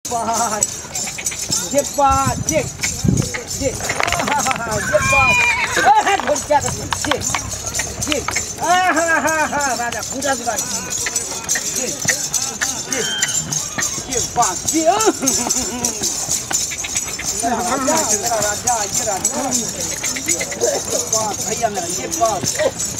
ये बात ये क्या करते ये राजा पूजा की बात ये बात ये राजा ये राजा भैया मेरा ये बात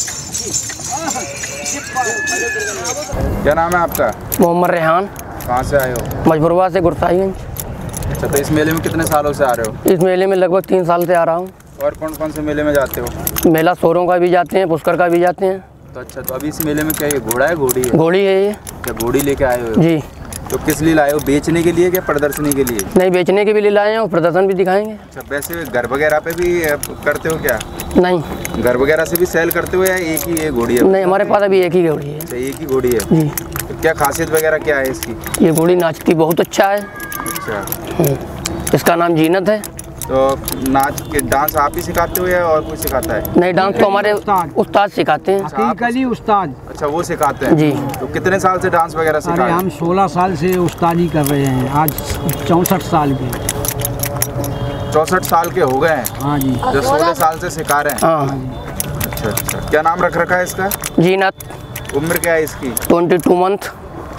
क्या नाम है आपका? मोहम्मद रेहान। कहाँ से आए हो? मजबूरवा से गुरसाईगंज। अच्छा, तो इस मेले में कितने सालों से आ रहे हो? इस मेले में लगभग 3 साल से आ रहा हूँ। और कौन कौन से मेले में जाते हो? मेला सोरों का भी जाते हैं, पुष्कर का भी जाते हैं। तो अच्छा, तो अभी इस मेले में क्या ये घोड़ा है घोड़ी है? घोड़ी है ये। क्या घोड़ी लेके आए हो? जी। तो किस लिए लाए हो? बेचने के लिए क्या प्रदर्शनी के लिए? नहीं, बेचने के भी लिए लाए हैं और प्रदर्शन भी दिखाएंगे। अच्छा, वैसे घर वगैरह पे भी करते हो क्या? नहीं, घर वगैरह से भी सेल करते हो या एक ही ये घोड़ी है? नहीं, हमारे पास अभी एक ही घोड़ी है। अच्छा, एक ही घोड़ी है। जी। तो क्या खासियत वगैरह क्या है इसकी? ये घोड़ी नाचती बहुत अच्छा है। अच्छा, इसका नाम जीनत है। तो नाच के डांस आप ही सिखाते हो या और कोई सिखाता है? नहीं, डांस तो हमारे उस्ताद सिखाते हैं। हकीकली उस्ताद। अच्छा, वो सिखाते हैं जी। तो कितने साल से डांस वगैरह सिखा रहे हैं? हम 16 साल से उस्तादी कर रहे हैं, आज 64 साल के। 64 साल के हो गए हैं? हाँ जी। जो 16 साल से सिखा रहे हैं? हाँ। अच्छा अच्छा, क्या नाम रख रखा है इसका? जीनत। उम्र क्या है इसकी? 22 मंथ।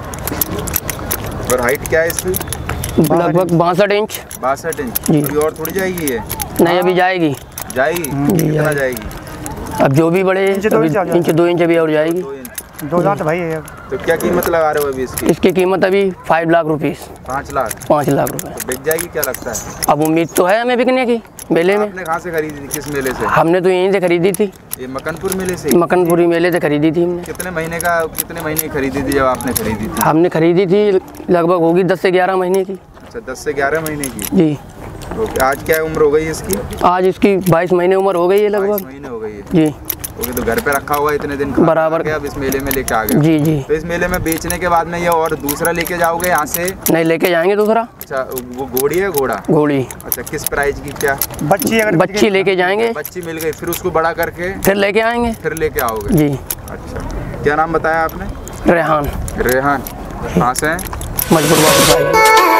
और हाइट क्या है इसकी? लगभग 62 इंच। 62 इंच। जी। अभी और थोड़ी जाएगी ये? नहीं, अभी जाएगी। जाएगी? कितना जाएगी? अब जो भी बड़े इंच 2 इंच अभी और जाएगी। 2 इंच। 2 दांत भाई है। तो क्या कीमत लगा रहे हो अभी इसकी? इसकी कीमत अभी 5 लाख रुपीस। 5 लाख? 5 लाख रुपए। तो बिक जाएगी क्या लगता है? अब उम्मीद तो है हमें बिकने की। मेले में आपने कहाँ से खरीदी थी? किस मेले से? हमने तो यहीं से खरीदी थी। ये मकनपुर मेले से? मकनपुरी मेले से खरीदी थी हमने। कितने महीने की खरीदी थी जब आपने खरीदी थी? हमने खरीदी थी लगभग होगी 10 से 11 महीने की। अच्छा, 10 से 11 महीने की। जी। तो आज क्या उम्र हो गई इसकी? आज इसकी 22 महीने उम्र हो गई है 22 लगभग। महीने हो गई है। जी। ओके, तो घर पे रखा हुआ इतने दिन बराबर। अब इस मेले में लेके आ गए? जी जी। तो इस मेले में बेचने के बाद में ये और दूसरा लेके जाओगे यहाँ से? नहीं, लेके जाएंगे दूसरा। अच्छा, वो घोड़ी है घोड़ा? घोड़ी। अच्छा, किस प्राइस की? क्या बच्ची लेके जाएंगे। बच्ची मिल गई, फिर उसको बड़ा करके फिर लेके आएंगे। फिर लेके आओगे? जी। अच्छा, क्या नाम बताया आपने? रेहान। रेहान। कहाँ से हैं? मजबूरवा।